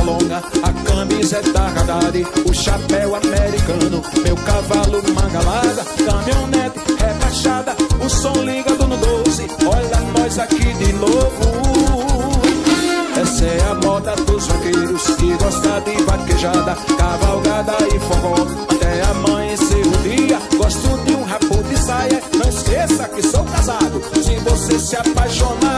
longa, a camiseta Haddad, o chapéu americano, meu cavalo manga larga, caminhonete rebaixada, o som ligado no 12, olha nós aqui de novo. Essa é a moda dos vaqueiros que gosta de vaquejada, cavalgada e forró, até amanhecer o dia. Gosto de um rabo de saia, não esqueça que sou casado. Se você se apaixonar